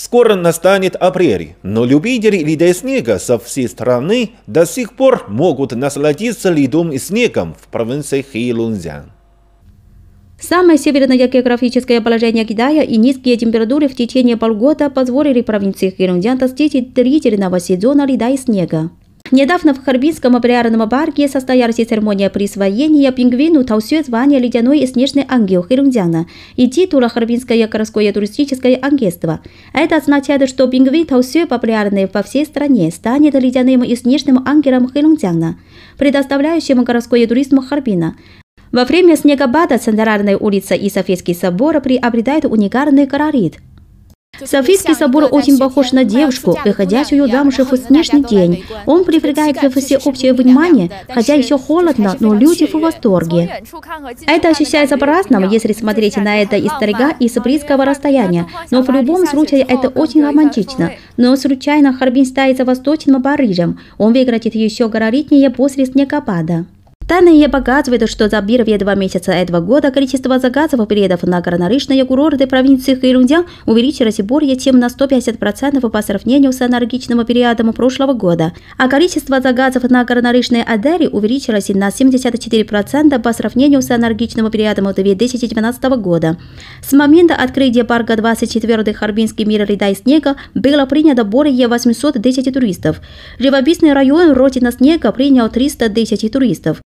Скоро настанет апрель, но любители ледоснега со всей страны до сих пор могут насладиться льдом и снегом в провинции Хэйлунцзян. Самое северное географическое положение Китая и низкие температуры в течение полгода позволили провинции Хэйлунцзян достичь длительного сезона льда и снега. Недавно в Харбинском полярном парке состоялась церемония присвоения пингвину Таосюэ звания «Ледяной и снежный ангел» Хэйлунцзяна и титула «Харбинское городское туристическое агентство». Это означает, что пингвин Таосюэ, популярный по всей стране, станет ледяным и снежным ангелом Хэйлунцзяна, предоставляющим городской туризм Харбина. Во время снегопада Центральная улица и Софийский собор приобретают уникальный колорит. Софийский собор очень похож на девушку, выходящую замуж в снежный день. Он привлекает всеобщее внимание, хотя еще холодно, но люди в восторге. Это ощущается по-разному, если смотреть на это издалека и с близкого расстояния, но в любом случае это очень романтично. Но случайно Харбин становится восточным Парижем, он выглядит еще колоритнее после снегопада. Данные показывают, что за первые 2 месяца этого года количество заказов билетов на горнолыжные курорты провинции Хэйлунцзян увеличилось более чем на 150% по сравнению с аналогичным периодом прошлого года, а количество заказов на горнолыжные отели увеличилось на 74% по сравнению с аналогичным периодом 2012 года. С момента открытия парка 24-й Харбинский мир льда и снега было принято более 800 тысяч туристов. Живописный район Родина снега принял 300 тысяч туристов.